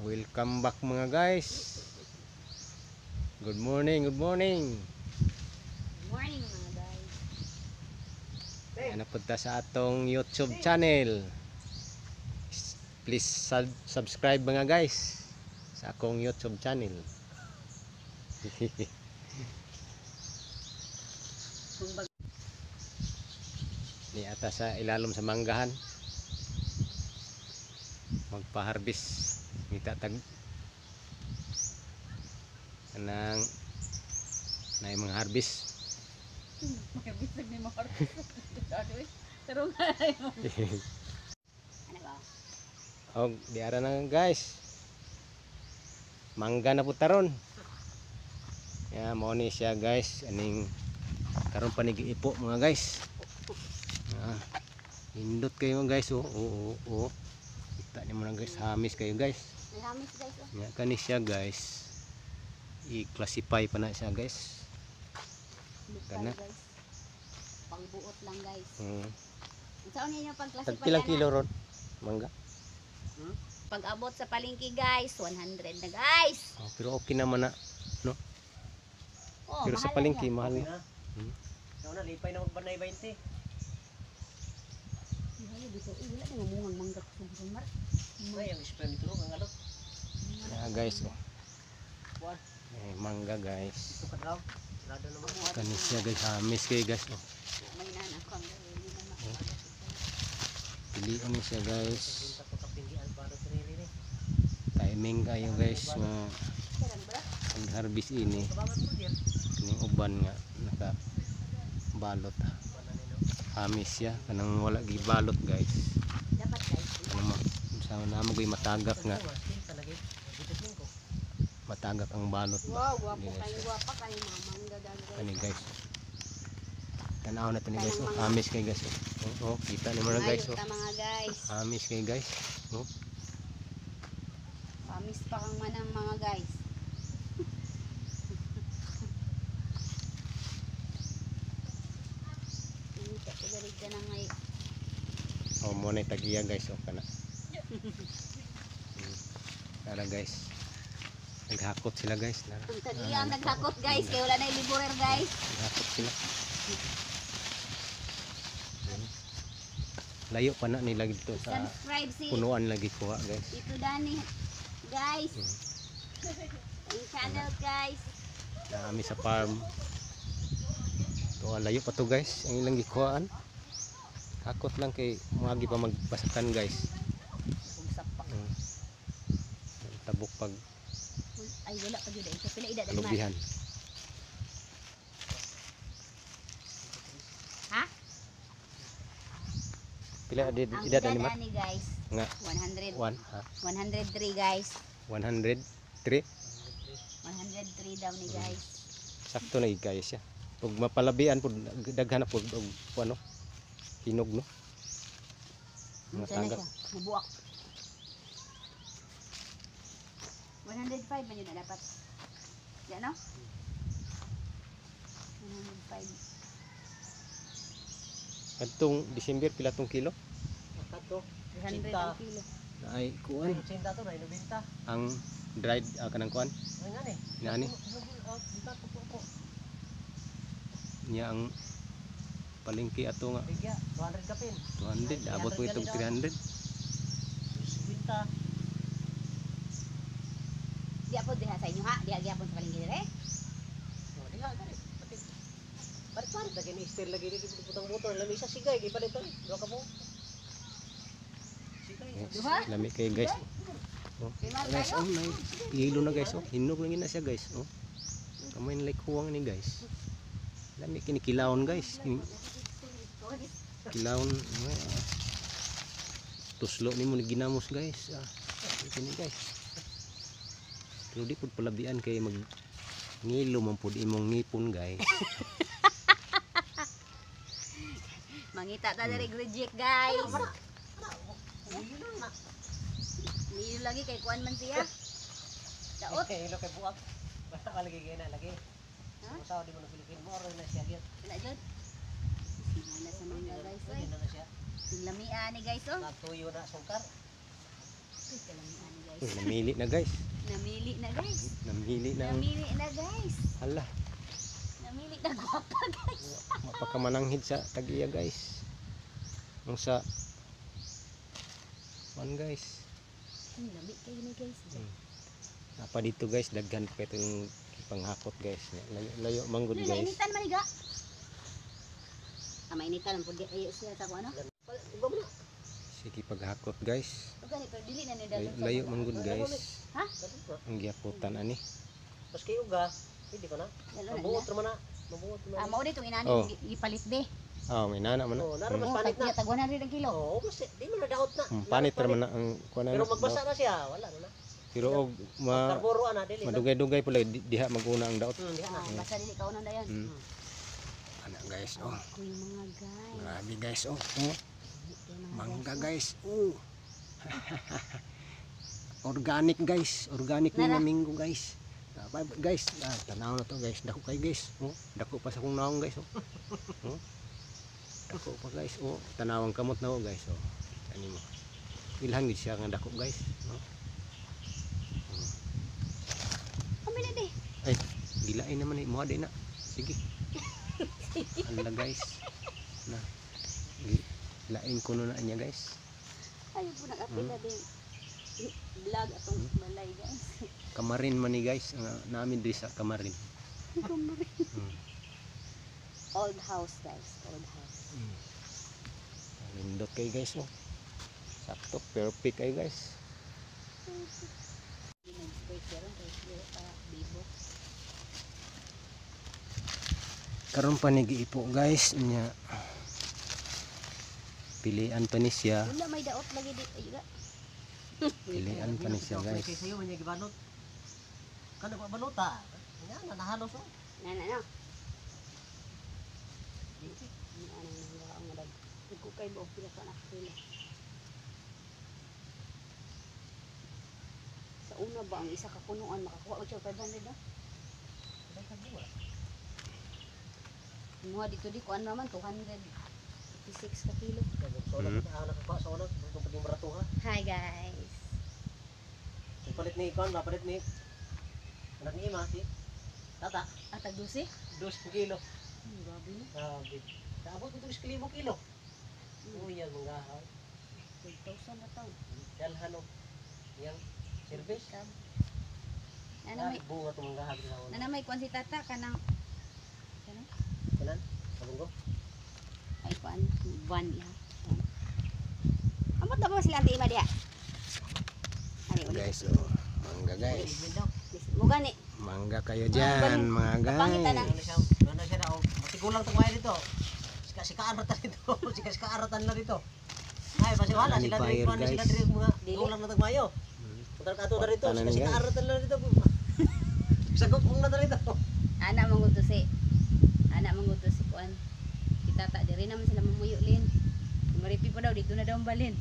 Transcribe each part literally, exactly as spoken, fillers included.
Welcome back mga guys. Good morning, good morning. Good morning mga guys. Ano punta sa atong YouTube channel. Please sub subscribe mga guys sa akong YouTube channel. Ni ata sa ilalom sa manggahan. Magpa-harvest kita tag kanang na mga harvest. Mag-harvest ni mo harvest. Pero nga mo. Ano ba? Og di ara na guys. Mangga na putaron. Ya mo ni siya guys, aning karon panigi-ipo mga guys. Ah, indot kayo guys. Oh, oo, oo. Kita ni mo na guys, hamis kayo guys. Hamis guys. Oh. Ya kani siya guys. I-classify pa na siya guys. Kana. Guys. Pangbuot lang guys. Hmm. Saan niyo pang-classify? Tag pilang kilo ron? Mangga? Hmm? Pag-abot sa palengke guys, one hundred na guys. Oh, pero okay naman na, no? Oh, pero sa palengke mahal na. Hmm. Ikaw na lipay na magbanay twenty. Ay, dito eh, wala na mungang mangga sa mar. Ay, ang spray nito ang alot. Ya guys, oh. Buwan. Eh, mangga guys. Ito ka daw. Lado naman buwan. Kani siya guys, hamis kayo guys. Oh. May nana ko ang hindi na Oh. Piliin ni siya guys. Punta ko kapinggian para sa sarili ni. Timing kayo guys nga pag-harvest ini. Kabangan mo diyan. Kining uban nga naka balot. Hamis siya kanang wala gi balot guys. dapat guys. Ano ma sa namo gyud matagak nga. Talaga. Dito ko. Matagak ang balot ba. Wow, guwapo Hindi na kayo, siya. guwapa kayo mga mangga guys. Kani guys. Tanaw na to ni guys. Oh. Hamis kay guys. Oh, oh, kita ni mo na guys. Ayun Oh. ta mga guys. Hamis kay guys. Oh. Pamis pa kang manang mga guys. Ini tak kegarig ka na ngay. Oh, mo na tagiya guys. Oh, kana. Hmm. Tara guys. Naghakot sila guys. Nara. Ang tagiya ang naghakot guys. Kaya wala na iliburer guys. Naghakot sila. Hmm. Layo pa na nila dito sa Subscribe si punuan lagi kuha guys. Tito Dani. Guys. Hmm. Ang channel guys. Dami sa farm. Ito, layo pa to guys. Ang ilang gikuhaan. Hakot lang kay mga pa magbasakan guys. Umsak pa. Hmm. Tabok pag Ay wala pa jud ito. Pila edad ang man. lubihan. Ha? Pila edad Ang edad edad ni Mar? ani guys. Nga one hundred. one ha. one hundred three guys. one hundred three. one hundred three daw ni guys. Sakto na igay siya. Pag mapalabian pud daghan na pud og ano hinog no. Mga Unsa na tanggal. siya? Mabuak. one hundred five man yun na dapat. Yan no? one hundred five. Kadtong December pila tong kilo? Kato. three hundred ang kilo. Ay kuan Cinta to na inubinta. ang dried ah, kanang kuan Ay ngani. Ngani? Dito ko po. niya ang palengke ato nga Bigya two hundred kapin. two hundred abot mo itong three hundred. Binta. Di apo diha sa inyo ha? Diha gyapon sa palengke dire. Oh, diha gani. Pati. Balik pa lagi ni stir lagi dito putang motor lamisa sigay gipalit to. Duha ka mo. Sigay. Duha? Lami kay guys. Oh, guys, oh, may hilo na guys. Oh, hinog lang na siya guys. Oh. Kamay na like huwang ni guys. Lami kini kilawon guys. Kini kilawon. Ah. Tuslo ni mo ni ginamos guys. Ah, kini guys. Pero di pud palabian kay mag ngilo man pud imong ngipon guys. Mangita ta dari reject guys. Nilo lagi kay kuan man siya. Daot. Okay, ilo kay buak. Basta ka lagi gina lagi. Ha? Usaw di mo na Pilipino mo oro na siya gyud. Wala jud. Wala sa mangga guys. Pwede Oy. na na siya. Yung lamian ni guys oh. Natuyo na sungkar. Ito lang yung ano guys. Uy, namili na guys. Namili na guys. Namili na. Namili na guys. Hala, Namili na gwapa guys. mapakamananghid sa tag-iya guys. Nung sa one guys. Ang lami kayo ni guys. Hmm. Apa dito guys, daghan pa itong panghakot guys. Layo, layo manggod Lula, guys. initan man iga. Ah, mainitan ang pudi ayo siya sa ano? Uga mo na. Sige paghakot guys. O ganito, dili na ni Layo, dagat. layo manggod guys. Ha? Dali na. Ang giaputan ani. Pas kay uga, hindi pa na. Lalo na. Mabuot ra man na. Mabuot ra Ah, man. mao dito inani Oh. gi- gipalit be. Oh, may nana man na. Oh, nara Hmm. mas Oh, panit na. tag tag one hundred ang kilo. Oo, mas di mo na daot na. Hmm, Nara panit ra man na ang kuan Pero na. magbasa na siya, wala na na. Pero og ma Karboro ana dili. na. madugay-dugay pala di- diha maguna ang daot. Hmm, diha na. Ah, basta dili ka unang dayon. Hmm. Ana guys, oh. Kuy mga guys. Grabe guys, oh. Oh. Kuy mga Mangga guys. guys. Oh. Organic guys, organic ni Nara. Namingo guys. Ah, bye, bye, guys, ah, tanaw na to guys. Dako kay guys. Oh, dako pa sa kung naong guys, oh. Oh. Dako pa guys, oh. Tanawang kamot na oh guys, oh. Ani mo. Ilhan gid siya nga dako guys, oh. Kami na di. Ay, gilain naman eh. Muha din na. Sige. Hala guys. Na. Gilain ko na niya guys. Ayo po nag-apil na din. Vlog atong balay guys. Kamarin man ni guys. Nga, namin din sa kamarin. Hmm. Old house guys, old house. Hmm. Lindot kayo guys oh. Sakto, perfect kayo guys. Nag-break karon kay ah bibo. Karon pa nag-iipo guys. Nya. Pilian pa ni siya. Wala may daot lagi di ayo ga. Pilian pa ni siya guys. Kay sayo man gibanot. Kada ba balota? Nya na nahalos oh. Na na na. Ano nang ang madag. Ko kay bo pila ka na pila. Sa una ba ang isa ka punuan makakuha og five hundred na? Mga dito di kuan naman two hundred fifty-six ka kilo. So na anak ko sa una, itong paging baratuha. Hi guys. Palit ni kon, palit ni. Anak ni Ima si Tata, Atag dusi? dos kilo. Hmm, grabe na. Grabe. Kaabot ito dos kilo kilo. Uy, yan mga haw. twelve thousand na taon. Dalhan o. Yang service. Ano Ah, may bunga itong mga haw. ano may kuan si tata kanang ano? Kanan? Sabunggo? Ay kuan van ya. Amot na ba sila anti ima dia? Ari uli. Guys oh. Mangga guys. Muga ni. Mangga kayo dyan mga Kapangitan na. guys. Ano siya na? Matigulang itong kaya dito. Sika-sikaan ratan dito. Sika-sikaan ratan na dito. Ay, pasi wala. Sila Fire, dito. Sila guys. dito mga tigulang na tagmayo. Punta ka na rito. Tanan, Sika-sikaan guys. ratan na dito. Sagok mong na rito. Ana manguto si Ana manguto si kuan. Si tata diri naman sila mamuyo lin. Maripi pa daw dito na daw ang balin.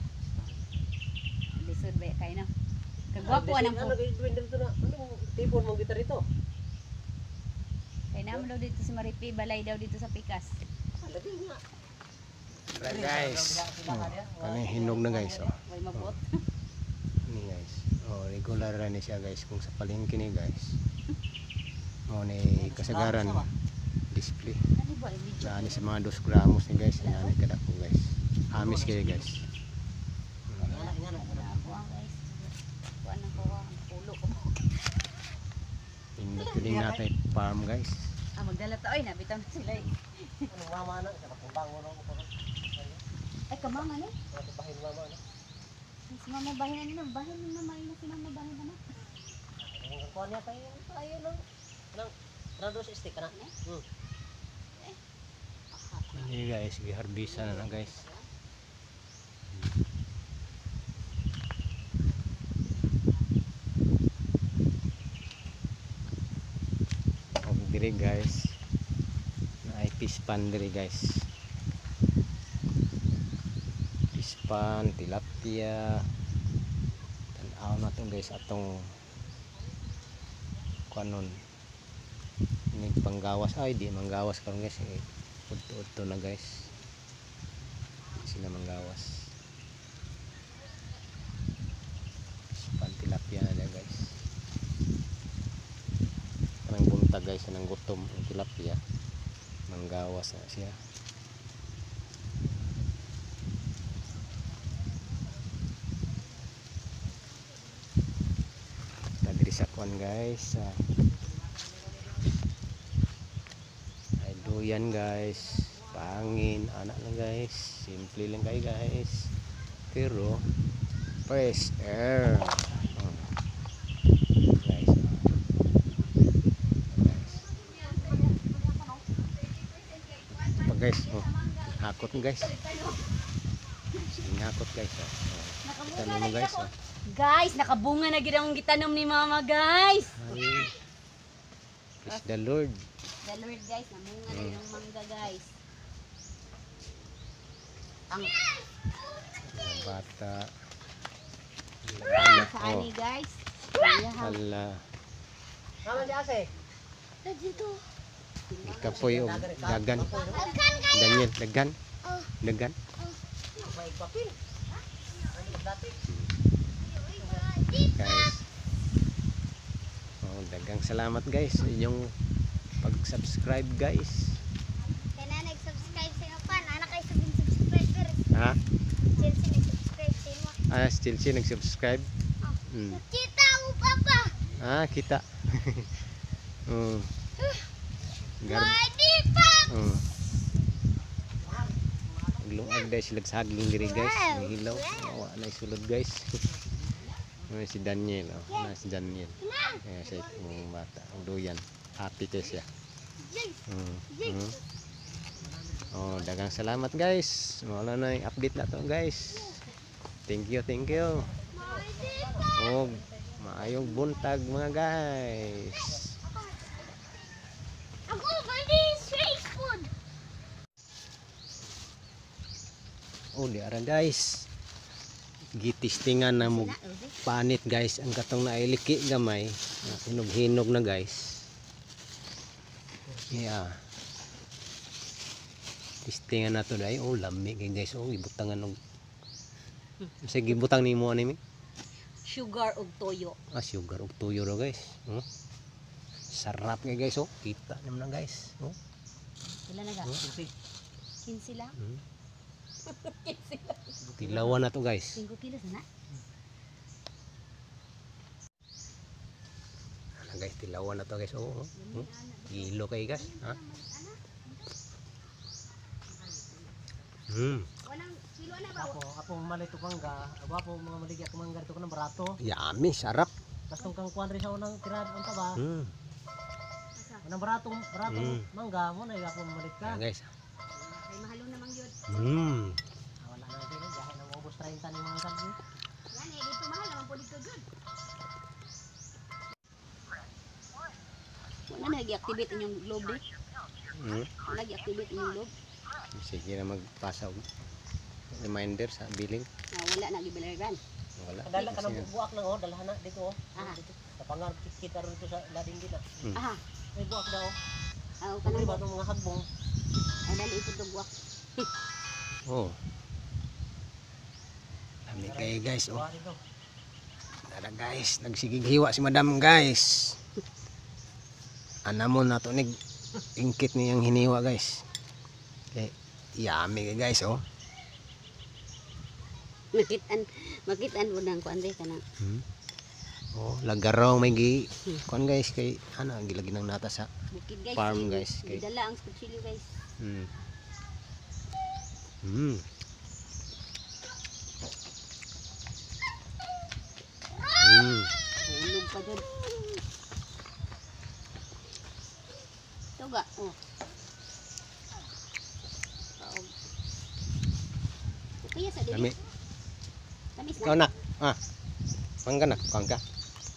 Lisod ba kay na. Kagwapo anang po. Ano gawin dito na? Ano tipon mong gitar rito? Kay naman daw dito si Maripi balay daw dito sa Pikas. Lagi nga. Right guys. Oh, kani hinog na guys oh. Way mabot. Ni guys. Oh, regular ra ni siya guys kung sa palengke ni guys. Mo ni kasagaran display. Ano ba ini? Nani sa mga dos gramos ni guys, nani kada ko guys. Amis kayo guys. Ingana, ingana. Kuan guys. Kuan ang kuha ang pulo ko. Indot din natin farm guys. Ah magdala ta oy nabitaw na sila. eh. Anong mama na? Sa bakong no ko. Ay kamama ni. Ano bahin mama na? Si mama bahin na nila, bahin ni mama ina si mama bahin na. Ang kuha niya tayo. Tayo lang. Nang Randos stick na. Hmm. Ini guys, giharbisa na na guys. Og diri guys. Naay pispan diri guys. Pispan, tilapia. Tan-aw na to guys atong kuanon. Ini panggawas ay di manggawas karon guys. Eh, udto-udto na guys. Di sila manggawas. bata guys nang gutom ang tilapia. Manggawas na siya. Tadi sa kuan guys. Ah. Ay duyan guys. Pangin, anak lang guys. Simple lang kayo guys. Pero fresh air. Hmm. Guys. Ito guys, oh. Hakot mo guys. Sige hakot guys. Oh. Oh. Tanong mo guys. Oh. Guys, nakabunga na gid ang gitanom ni mama guys. Ay. Praise the Lord. The Lord guys, namunga na Mm. yung mangga guys. Ang Mga bata. sa Oh. ani guys. Ayaw. Hala. Naman di ase. Dito. Ikapoy o dagan. Daniel, dagan. Dagan. May papel. Ano dati? Guys. Oh, dagang salamat guys sa inyong pag-subscribe guys. Kaya na nag-subscribe sa iyo pa. Anak kayo sabihin subscribers. Ha? Chelsea nag-subscribe sa iyo. Ah, still si nag-subscribe. Hmm. Kita mo, Papa. Ah, kita. Oh. Gar Pwede pa. oh. Glungag dahil sila sa hagling diri guys. May hilaw. Awa na isulod guys. Oh, si Daniel. Oh. Na si Daniel. Eh, siya yung bata. Ang duyan. Happy kayo siya. Hmm. Hmm. Oh, dagang salamat guys. Wala na yung update na to guys. Thank you, thank you. Oh, maayong buntag mga guys. Ako, pwede street food. Oh, di aran guys. Gitistingan na mo panit guys. Ang katong nailiki gamay. Hinog-hinog na guys. Yeah. Tistingan na to dai. Oh, lami kay guys. Oh, gibutangan og sa gibutang nimo ani mi? Sugar ug toyo. Ah, sugar ug tuyo ro guys. Oh. Sarap kay guys oh. Kita naman na guys. Oh. Ilan na ga? Oh. quince lang. Hmm. quince lang. Tilawan na to guys. five kilos na. Ano guys, tilawan na to guys. Oh. oh. Hmm. Kilo kay guys. Ha? Hmm. Walang kilo na ba? Ako, ako malito mangga. Ako ako mga maligya ko mangga dito ko ng barato. Yummy, sarap. Bastong kang kuan rin sa unang tirad unta ba? Hmm. Unang baratong baratong Mm. mangga mo na ako malit ka. Ayan guys. Ay mahalo namang yun. Hmm. Ah, wala na din gahay na maubos thirty ni mga sabi. Yan eh, dito mahal naman po dito dyan. Wala na nag-activate inyong globe eh. Hmm. Wala nag-activate inyong globe. Sige na magpasa og reminder sa billing. Na wala na gibilagan. Wala. Dala ka Kasi ng buak na oh, dalahan na dito oh. Ah. Dito. Tapangar kita rin dito sa lading dito. Hmm. Aha. May buak daw. Aw Kung kanang ba itong mga hagbong. ay dali ito tugwak. Oh. Dami kayo guys. Oh. Buak dito. Tara guys. Nagsigig hiwa si madam guys. Anamon na to nig ingkit niyang hiniwa guys. Okay. Yummy kayo guys oh. Makitan, makitan mo nang kuan day kanang. Hmm. Oh, lagaraw may gi. Kuan guys kay ano gilagi ng nata sa. Bukid guys. Farm, eh, guys, kay- Dala ang kutsilo guys. Hmm. Hmm. Hmm. Hulog pa dyan. Ito ga. Oh. Paog. Kaya sa dili. Dami. Tamis Ikaw na. nak. Ah. Mangga nak, kuan ka.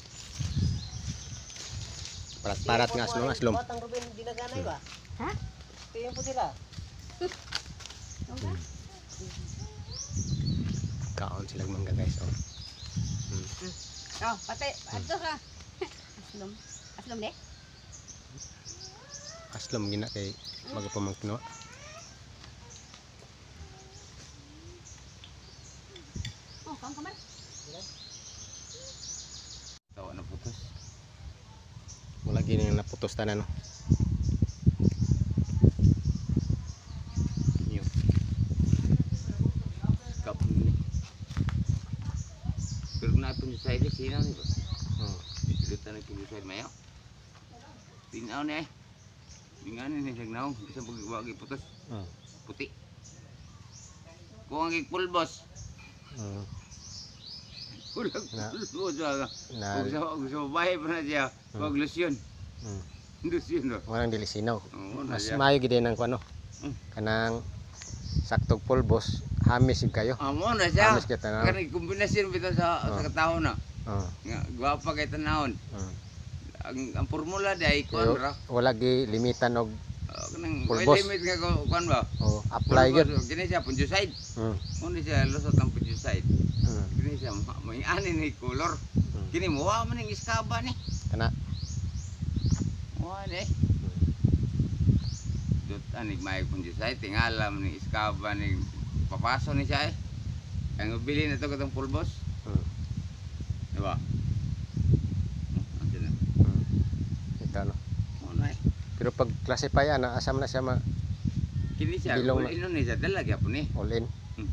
Parat-parat nga aslom aslom. Batang Ruben dinaganay ba? Ha? Kaya po sila. Ito ga. Kaon silang mangga guys oh. Hmm. Oh, patay. Ato ka. Aslom. Aslom de. Aslom gina kay magapamangkino. Oh, kamu kamar. Tawa na putos. Wala lagi ning naputos tanan no. Yo. Kap ni. Pero na pun sa ile sino ni ba? Hmm. Dito na kini sa mayo. Tinaw ni ay. Dingan ni signaw bisa pagi putus Hmm. puti. Kung ang pulbos. Hmm. Kulang Na- pulbos aga. Na Gusto gusto bahay pa na siya. Wag lusyon. hmm. Lusyon do. Warang dili sinaw. Oo, na Mas siya. maayo gid nang kuno. Hmm. Kanang saktog pulbos, hamis gid kayo. Amo na siya. Hamis kita na. Kan kombinasyon bitaw sa Oh. sa katahon na. Oh. Nga gwapa kay tanahon. Hmm. Ang ang formula di Pero kon ra. wala gi limitan og Uh, kanang Pulbos. limit nga ko kon ba. oh, apply gyud. Pulbos, Kini siya fungicide. Hmm. Kuni siya lusot ang fungicide. Hmm. Kini siya ma- may ani ni color. Hmm. Kini mo wa man ning iskaba ni. Kana Wa ni. Dot ani may fungicide tingala man ning iskaba ni papaso ni siya eh. Ang bili na to katong pulbos, hmm. di ba? Ano na? Hmm. Ito no. Mo na eh. Pero pag classify ana asam na siya ma Kini siya Bilong kung ino ni siya dala gyapon ni. all in.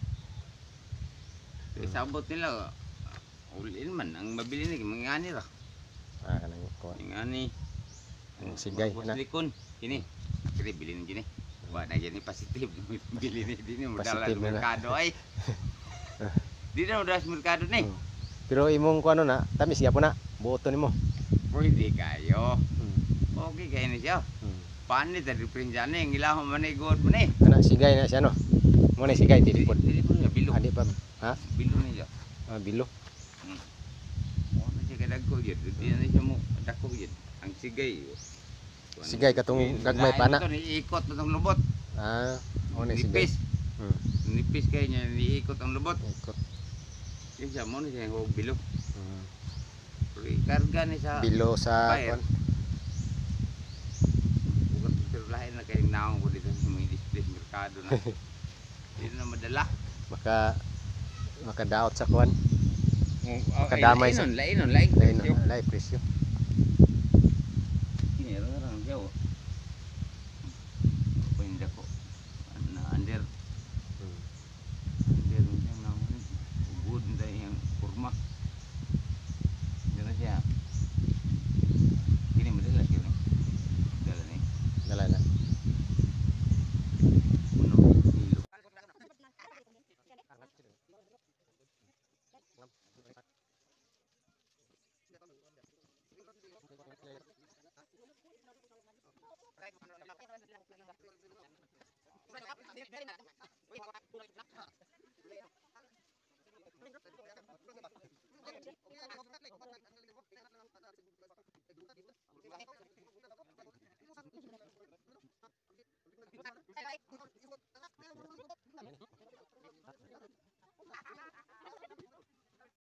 Eh, sabot nila all in man ang mabili ni mangani ra. Ah kanang kuha. Mangani. Ang sigay na. Likon kini. Kini bili ni kini. Wa na gini positive bili ni dini mo dala Positive sa na na. merkado ay. Di na mo dala sa merkado ni. Hmm. Pero imong kuano na, tamis gyapon na. Buoto nimo. Pwede kayo. Hmm. Okay kayo ni siya. Hmm. Paano tadi prinjane ang ilahon man ni god man ni. Kana sigay na siya no. Mo ni sigay dili pod. Dili po niya bilo. Adi pa ha? Bilo ni siya. Ah, bilo. Mo na siya kadagko yun. Di na siya mo dako yun. Ang sigay. Sigay katong gagmay pa na. Ito niikot na tong lubot. Ah, mo ni sigay. Nipis. Hmm. Nipis kayo niya niikot ang lubot. Ikot. Yun siya mo na siya yung bilo. Hmm. Pero ikarga ni sa Bilo sa Fire. kuan. Bukan pero lain na kayong naong ko dito sa mga display sa merkado na. Hindi na madala. Maka makadaot sa kuan. Ay, Makadamay sa- lainon, lainon, lain. Lain presyo. lay presyo. Ini orang jauh. Apa yang dako? Na under, Hmm. under yang namanya ubud dari yang kurma. Jangan siya. Ini madala siya nih. Dala nih. Dala na. Puno kilo. Thank you.